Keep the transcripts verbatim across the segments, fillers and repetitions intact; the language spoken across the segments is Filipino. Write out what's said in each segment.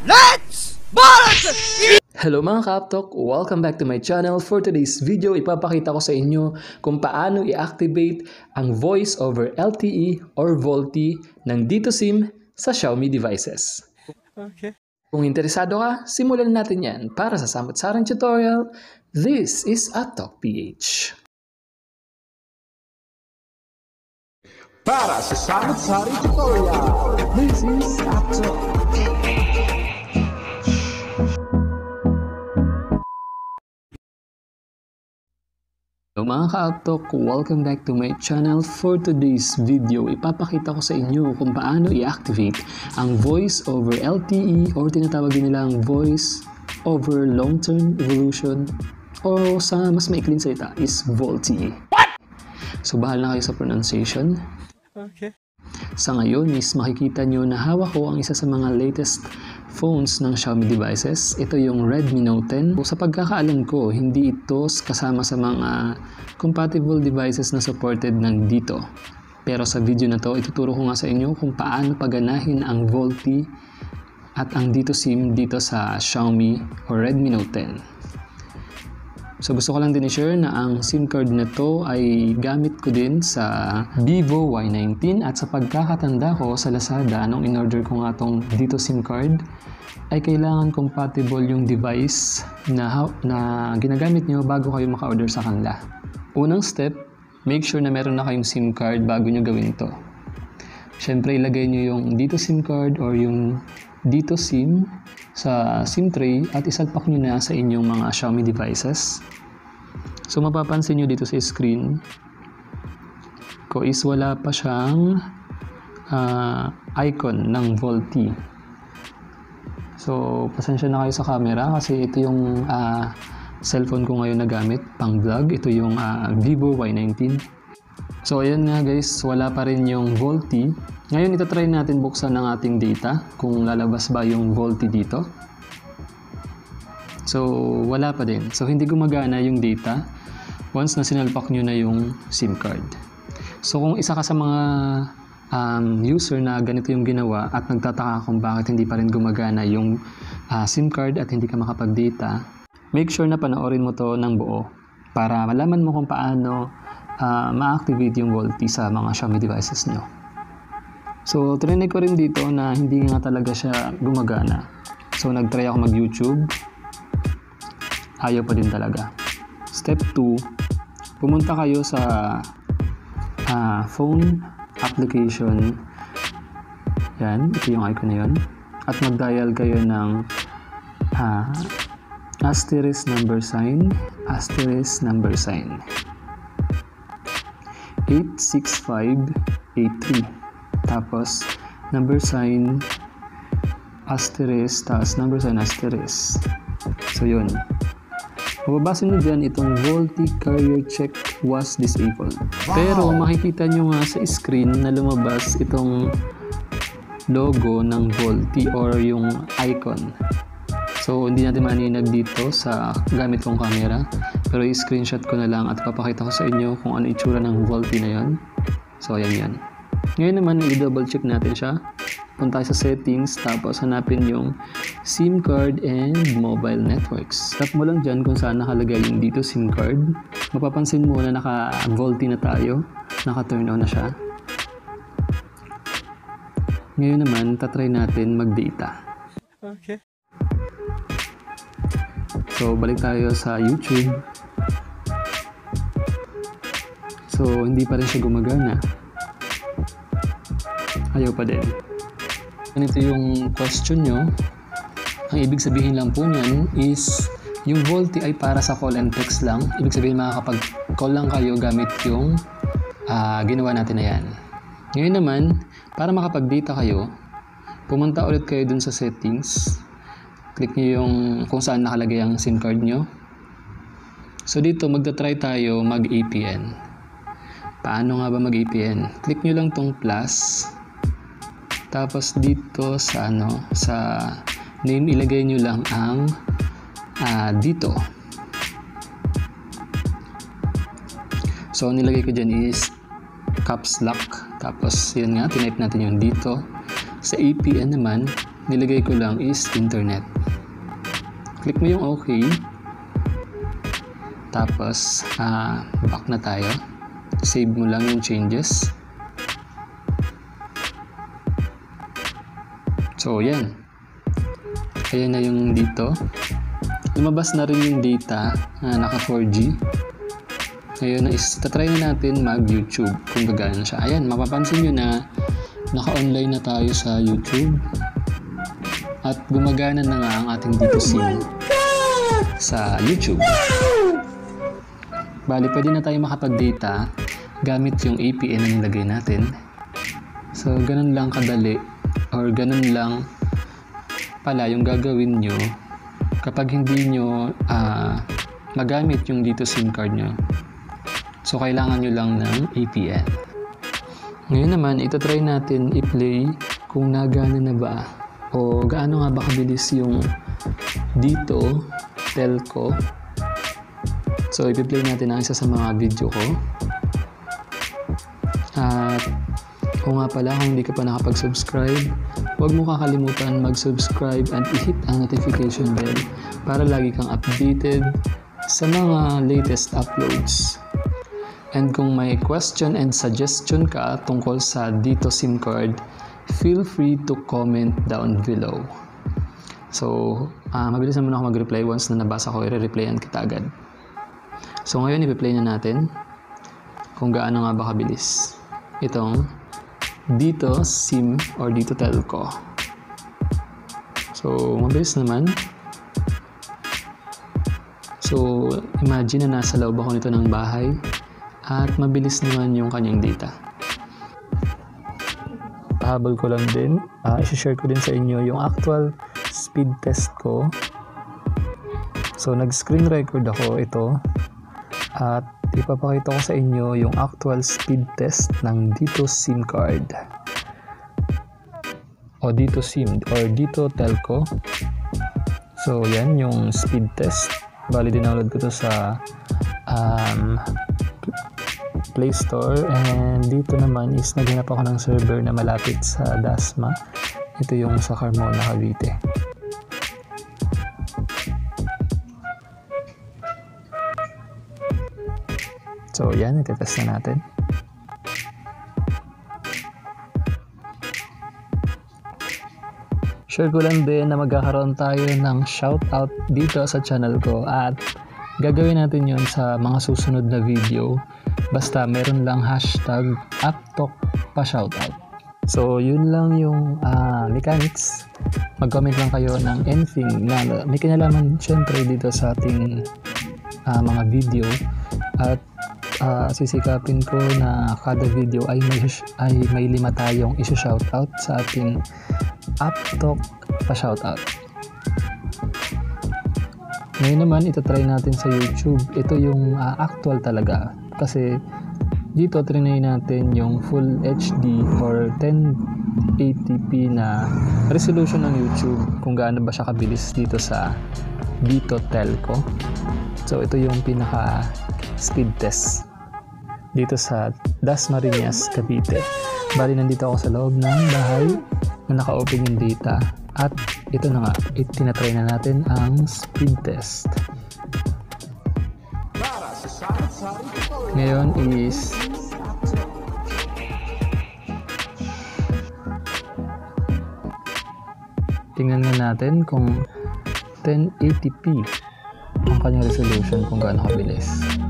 Let's balance! Hello mga Kaptok! Welcome back to my channel. For today's video, ipapakita ko sa inyo kung paano i-activate ang voice over L T E or VoLTE ng Dito SIM sa Xiaomi devices. Okay. Kung interesado ka, simulan natin yan. Para sa samot-sarang tutorial, this is Atok P H. Para sa samot-sarang tutorial, This is Atok P H. Hello mga ka-Aptok, welcome back to my channel. For today's video, ipapakita ko sa inyo kung paano i-activate ang voice over L T E or tinatawag din nilang voice over long-term evolution o sa mas maikling salita is VoLTE. So bahala na kayo sa pronunciation. Okay. Sa ngayon is makikita nyo na hawak ko ang isa sa mga latest phones ng Xiaomi devices. Ito yung Redmi Note ten. Sa pagkakaalam ko, hindi ito kasama sa mga compatible devices na supported ng Dito. Pero sa video na to, ituturo ko nga sa inyo kung paano paganahin ang VoLTE at ang Dito SIM dito sa Xiaomi o Redmi Note ten. So gusto ko lang din i-share na ang SIM card na to ay gamit ko din sa Vivo Y nineteen at sa pagkakatanda ko sa Lazada nung in-order ko nga tong Dito SIM card ay kailangan compatible yung device na, na ginagamit nyo bago kayo maka-order sa kanila. Unang step, make sure na meron na kayong SIM card bago nyo gawin to. Siyempre ilagay nyo yung Dito SIM card or yung Dito SIM sa SIM tray at isalpak nyo na sa inyong mga Xiaomi devices. So mapapansin nyo dito sa screen ko is wala pa siyang uh, icon ng VoLTE. So pasensya na kayo sa camera kasi ito yung uh, cellphone ko ngayon na gamit pang vlog. Ito yung uh, Vivo Y nineteen. So ayan nga guys, wala pa rin yung VoLTE. Ngayon itatry natin buksan ng ating data kung lalabas ba yung VoLTE dito. So wala pa din. So hindi gumagana yung data once na sinalpak nyo na yung SIM card. So kung isa ka sa mga um, user na ganito yung ginawa at nagtataka kung bakit hindi pa rin gumagana yung uh, SIM card at hindi ka makapag-data, make sure na panoorin mo to ng buo para malaman mo kung paano uh, ma-activate yung VoLTE sa mga Xiaomi devices nyo. So trinay ko rin dito na hindi nga talaga siya gumagana. So nag-try ako mag-YouTube. Ayaw pa din talaga. Step two, pumunta kayo sa uh, phone application. Yan, ito yung icon na yun. At mag-dial kayo ng uh, asterisk number sign, asterisk number sign. eight six five eight three. Tapos, number sign, asterisk, tapos number sign, asterisk. So, yun. Mababasin nyo dyan itong VoLTE carrier check was disabled. Wow. Pero makikita nyo nga sa screen na lumabas itong logo ng VoLTE or yung icon. So hindi natin maninag dito sa gamit kong camera. Pero i-screenshot ko na lang at papakita ko sa inyo kung ano itsura ng VoLTE na yan. So ayan yan. Ngayon naman i-double check natin siya. Punta tayo sa settings, tapos hanapin yung SIM card and mobile networks. Tap mo lang dyan kung saan nakalagay yung Dito SIM card. Mapapansin mo na naka-VoLTE na tayo. Naka-turn on na siya. Ngayon naman, tatry natin mag-data. Okay. So, balik tayo sa YouTube. So, hindi pa rin siya gumagana. Ayaw pa din. Ganito yung question nyo. Ang ibig sabihin lang po niyan is yung VoLTE ay para sa call and text lang. Ibig sabihin makakapag-call lang kayo gamit yung uh, ginawa natin na yan. Ngayon naman, para makapag-data kayo, pumunta ulit kayo dun sa settings. Click nyo yung kung saan nakalagay ang SIM card nyo. So dito magta-try tayo mag-A P N. Paano nga ba mag-A P N? Click nyo lang tong plus. Tapos dito sa ano, sa name ilagay nyo lang ang uh, Dito. So nilagay ko dyan is caps lock. Tapos yun nga, tinype natin yung Dito. Sa A P N naman, nilagay ko lang is internet. Click mo yung okay. Tapos, uh, back na tayo. Save mo lang yung changes. So, yan. Ayan na yung dito. Lumabas na rin yung data na naka four G. Ngayon is tatry na natin mag-YouTube kung gagana siya. Ayan, mapapansin nyo na naka-online na tayo sa YouTube. At gumagana na nga ang ating dito SIM sa YouTube. Bali, pwede na tayo makapag-data gamit yung A P N na nilagay natin. So, ganun lang kadali or ganun lang pala yung gagawin nyo kapag hindi nyo uh, magamit yung dito SIM card nyo. So, kailangan nyo lang ng A P N. Ngayon naman, ito try natin i-play kung nagana na ba o gaano nga ba kabilis yung dito telco. So, i-play natin ang isa sa mga video ko. At kung nga pala, kung hindi ka pa nakapag-subscribe, huwag mo kakalimutan mag-subscribe and i-hit ang notification bell para lagi kang updated sa mga latest uploads. And kung may question and suggestion ka tungkol sa dito SIM card, feel free to comment down below. So, uh, mabilis naman ako mag-reply. Once na nabasa ko, i-replyan kita agad. So, ngayon, i-play na natin kung gaano nga ba kabilis itong dito SIM or dito telco. So, mabilis naman. So, imagine na nasa loob ako nito ng bahay at mabilis naman yung kanyang data. Pahabol ko lang din, uh, isi-share ko din sa inyo yung actual speed test ko. So, nag-screen record ako ito at ipapakita ko sa inyo yung actual speed test ng dito SIM card o dito SIM or dito telco. So, yan yung speed test. Bali, dinownload ko to sa um, Play Store, and dito naman is naghanap ako ng server na malapit sa Dasma. Ito yung sa Carmona, Cavite. So yan, itetest na natin. Share ko lang din na magkakaroon tayo ng shoutout dito sa channel ko at gagawin natin yun sa mga susunod na video. Basta meron lang hashtag aptok pa shoutout. So yun lang yung uh, mechanics. Mag-comment lang kayo ng anything na may kinalaman syempre dito sa ating uh, mga video. At uh, sisikapin ko na kada video ay may, ay may lima tayong isi-shoutout sa ating aptok pa shoutout. Ngayon naman, ito try natin sa YouTube. Ito yung uh, actual talaga. Kasi dito trinay natin yung full H D or ten eighty p na resolution ng YouTube. Kung gaano ba siya kabilis dito sa dito telco. So ito yung pinaka speed test dito sa Dasmariñas, Cavite. Bali, nandito ako sa loob ng bahay na naka-open yung data. At ito na nga, itinatry na natin ang speed test. Ngayon is tingnan nga natin kung ten eighty p ang kanyang resolution, kung gaano kabilis.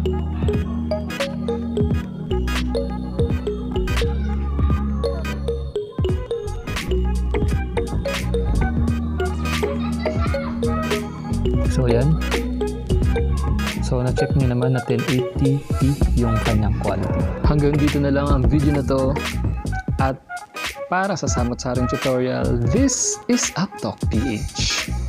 So yan. So na-check nyo naman na ten eighty p yung kanyang quality. Hanggang dito na lang ang video na to. At para sa samot-saring tutorial, this is Aptok P H.